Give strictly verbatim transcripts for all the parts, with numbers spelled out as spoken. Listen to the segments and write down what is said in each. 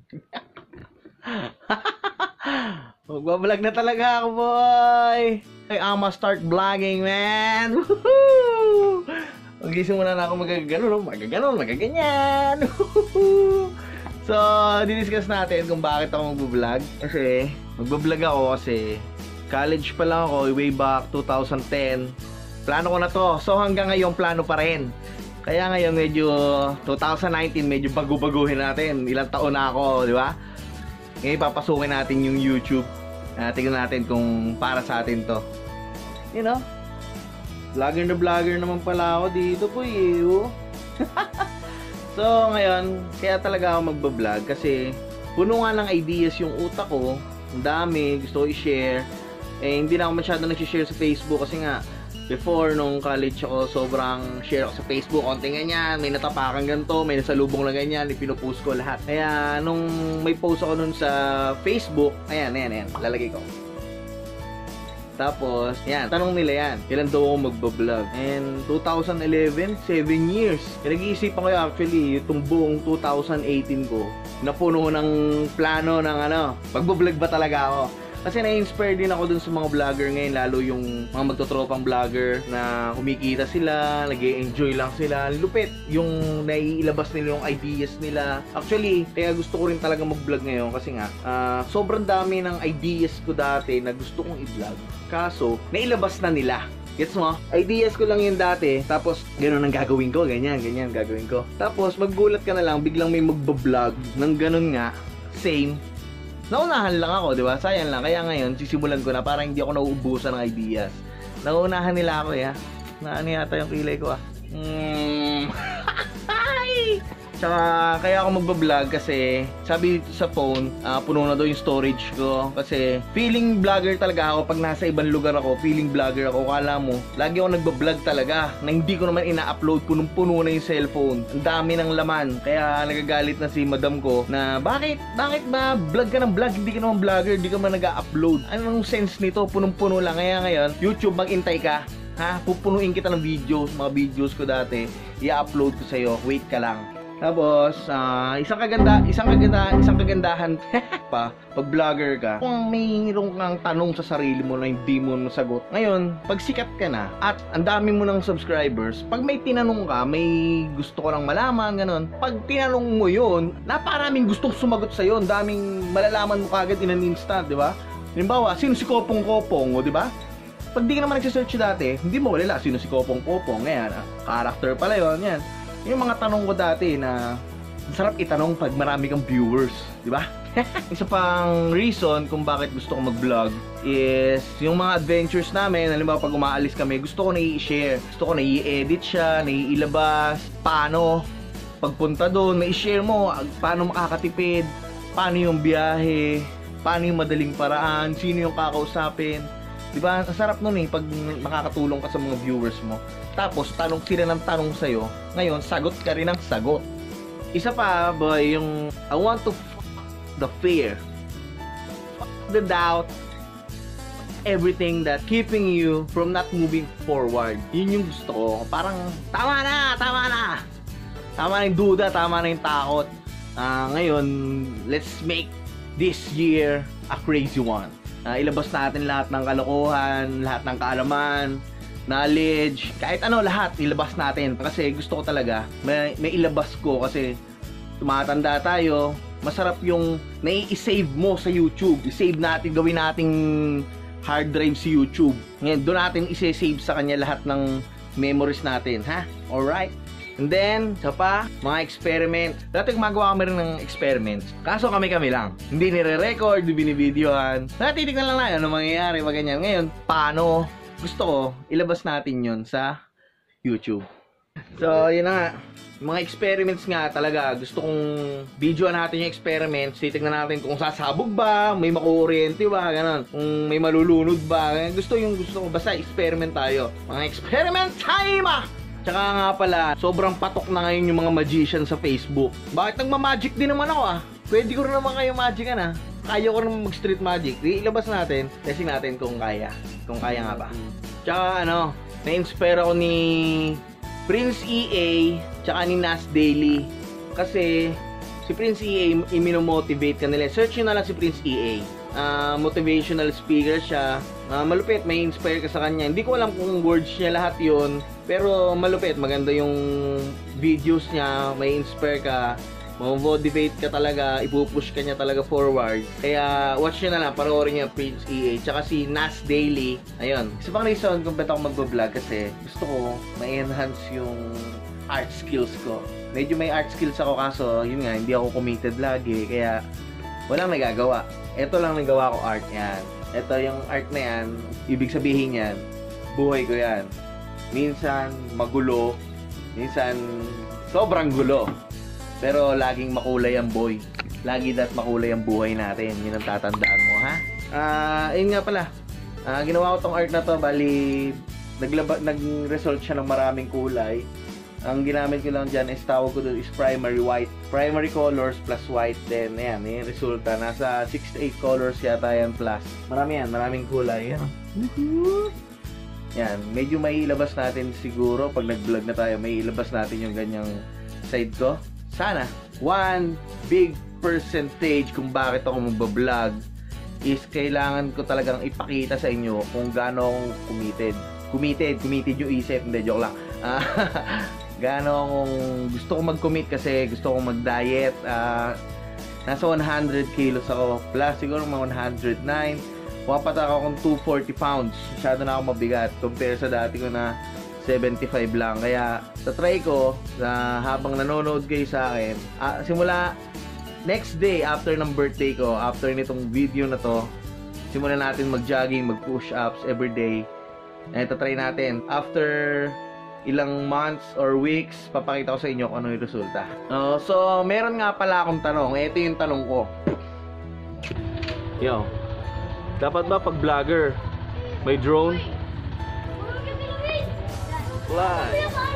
Magbablog na talaga ako, boy. Ay, I'ma start vlogging, man. Woohoo! Magising muna na ako magagano, magagano, magaganyan. So, didiscuss natin kung bakit ako magbablog. Kasi, magbablog ako kasi college pa lang ako, way back two thousand ten. Plano ko na to. So, hanggang ngayon, plano pa rin. Kaya ngayon, medyo two thousand nineteen, medyo bago-baguhin natin. Ilang taon na ako, di ba? Ngayon, papasukin natin yung YouTube. Uh, tingnan natin kung para sa atin to. You know? Vlogger na vlogger naman pala ako dito po eh. Oh. So ngayon, kaya talaga ako magbablog kasi puno nga ng ideas yung utak ko. Ang dami, gusto ko i-share. Eh hindi na ako masyado nag-share sa Facebook kasi nga before nung college ako, sobrang share ako sa Facebook. Konting ganyan, may natapakan ganito, may nasalubong na ganyan, ipinupost ko lahat. Kaya nung may post ako nun sa Facebook, ayan, ayan, ayan, lalagay ko. Tapos, yan, tanong nila yan, kailan daw ako magbablog? And two thousand eleven, seven years. Nag-iisipan ko actually, itong buong two thousand eighteen ko, napuno ng plano ng ano, magbablog ba talaga ako? Kasi na-inspire din ako dun sa mga vlogger ngayon, lalo yung mga magtotropang vlogger na kumikita sila, nag-e-enjoy lang sila. Lupit yung naiilabas nila yung ideas nila. Actually, kaya gusto ko rin talaga mag-vlog ngayon kasi nga, uh, sobrang dami ng ideas ko dati na gusto kong i-vlog. Kaso, nailabas na nila. Gets mo? Ideas ko lang yun dati, tapos gano'n ang gagawin ko, ganyan, ganyan gagawin ko. Tapos maggulat ka na lang, biglang may magbablog ng gano'n nga, same. Naunahan lang ako, di ba? Sayang lang. Kaya ngayon, sisimulan ko na para hindi ako nauubusan ng ideas. Nauunahan nila ako, ya. Na ano yata yung kilay ko, ah. Mm. Tsaka, kaya ako magbablog kasi sabi dito sa phone, uh, puno na daw yung storage ko. Kasi feeling vlogger talaga ako pag nasa ibang lugar ako. Feeling vlogger ako. Kala mo, lagi ako nagbablog talaga na hindi ko naman ina-upload. Punong-puno na yung cellphone. Ang dami ng laman. Kaya nagagalit na si madam ko na bakit? Bakit ba vlog ka ng vlog? Hindi ka naman vlogger. Hindi ka man nag-upload. Anong sense nito? Punong-puno lang. Kaya ngayon, YouTube, mag-intay ka. Ha? Pupunuin kita ng videos. Mga videos ko dati. I-upload ko sa'yo. Wait ka lang. Tapos, uh, isang kaganda, isang kaganda, isang kagandahan pa pag vlogger ka. Kung mayroong kang tanong sa sarili mo na hindi mo nasagot. Ngayon, pag sikat ka na at ang dami mo ng subscribers, pag may tinanong ka, may gusto ko lang malaman, ganun. Pag tinanong mo 'yun, napakaraming gustong sumagot sa 'yo, daming malalaman mo kagad in an instant, 'di ba? Halimbawa, sino si Kopong Kopong, o 'di ba? Pag di ka naman nagse-search dati, hindi mo malala sino si Kopong Kopong. Ngayon, ah, character pala 'yon, 'yan. Yung mga tanong ko dati na sarap itanong pag marami kang viewers, di ba? Isa pang reason kung bakit gusto ko mag-vlog is yung mga adventures namin. Halimbawa pag umaalis kami, gusto ko na i-share. Gusto ko na i-edit siya, na i-ilabas. Paano pagpunta doon, na i-share mo paano makakatipid, paano yung biyahe, paano yung madaling paraan, sino yung kakausapin. Diba? Ang sarap nun eh pag makakatulong ka sa mga viewers mo. Tapos tanong sila ng tanong sa'yo. Ngayon, sagot ka rin ng sagot. Isa pa, boy, yung I want to f the fear, f the doubt, everything that keeping you from not moving forward. Yun yung gusto ko. Parang, tama na! Tama na! Tama na yung duda, tama na yung takot. Uh, ngayon, let's make this year a crazy one. Uh, ilabas natin lahat ng kalokohan, lahat ng kaalaman, knowledge, kahit ano, lahat ilabas natin. Kasi gusto ko talaga, may, may ilabas ko kasi tumatanda tayo, masarap yung nai-save mo sa YouTube. I-save natin, gawin nating hard drive si YouTube. Ngayon, doon natin i-save sa kanya lahat ng memories natin, ha? Alright? And then, sa pa, mga experiment. Dati gumagawa kami rin ng experiments. Kaso kami-kami lang. Hindi nire-record, hindi binibidyohan. Natitignan lang na ano mangyayari pag ganyan. Ngayon, paano? Gusto ko, ilabas natin yun sa YouTube. So, yun na nga. Mga experiments nga talaga. Gusto kong videoan natin yung experiments. Titignan natin kung sasabog ba, may makukuryente ba, ganon. Kung may malulunod ba. Gusto yung gusto ko. Basta experiment tayo. Mga experiment time! Tsaka nga pala, sobrang patok na ngayon yung mga magician sa Facebook. Bakit nagmamagic din naman ako ah? Pwede ko rin naman kayo magican ah. Kaya ko rin mag street magic. Ilabas natin, testing natin kung kaya. Kung kaya nga ba. Tsaka ano, na-inspire ako ni Prince E A tsaka ni Nas Daily. Kasi Si Prince E A, iminomotivate ka nila. Search nyo na lang si Prince E A. Uh, motivational speaker siya. Uh, malupit, may inspire ka sa kanya. Hindi ko alam kung words niya lahat yon, pero malupit, maganda yung videos niya, may inspire ka, ma-motivate ka talaga, ipupush ka niya talaga forward. Kaya watch nyo na lang, panoorin niya Prince E A. Tsaka si Nas Daily. Ayun, isa pang reason kung ba't ako magbablog kasi gusto ko ma-enhance yung art skills ko. Medyo may art skills ako kaso yun nga, hindi ako committed lagi, kaya walang nagagawa. Ito lang nagawa ko art yan. Ito yung art na yan, ibig sabihin yan, buhay ko yan. Minsan magulo, minsan sobrang gulo. Pero laging makulay ang boy. Lagi dat makulay ang buhay natin. Yun ang tatandaan mo, ha? Ah, uh, yun nga pala. Ah, uh, ginawa ko tong art na to, bali naglaba, nag-result siya ng maraming kulay. Ang ginamit ko lang dyan is tawag ko doon is primary white. Primary colors plus white. Then, ayan, yung resulta. Nasa six to eight colors yata yan plus. Marami yan, maraming kulay. Yan. Yan, medyo may ilabas natin siguro. Pag nag-vlog na tayo, may ilabas natin yung ganyang side ko. Sana. One big percentage kung bakit ako magbablog is kailangan ko talagang ipakita sa inyo kung gaano akong committed. Committed, committed yung isip. Hindi, joke lang. Gaano akong gusto ko mag-commit kasi gusto kong mag-diet. Uh, nasa one hundred kilos ako. Plus siguro mga one hundred nine. Wapat ako kung two forty pounds. Masyado na ako mabigat compare sa dati ko na seventy-five lang. Kaya sa try ko, na habang nanonood kayo sa akin, uh, simula next day after ng birthday ko, after nitong video na to, simulan natin mag-jogging, mag-push ups every day. And ito try natin. After ilang months or weeks, papakita ko sa inyo kung ano yung resulta. Uh, so, meron nga pala akong tanong. Ito yung tanong ko. Yo, dapat ba pag vlogger may drone? Fly.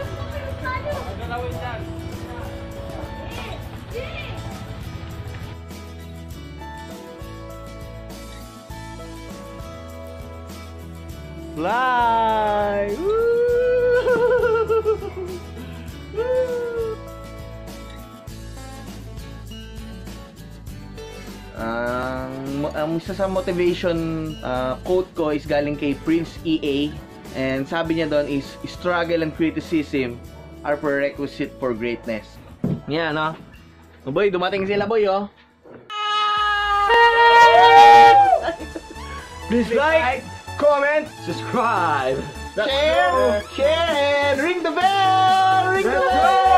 Fly! Woo! Ang um, um, isa sa motivation uh, quote ko is galing kay Prince E A, and sabi niya doon is struggle and criticism are prerequisite for greatness. Yan, no? Oh, boy, dumating sila, boy, oh. Please like, comment, subscribe, share, share, and ring the bell! Ring the bell!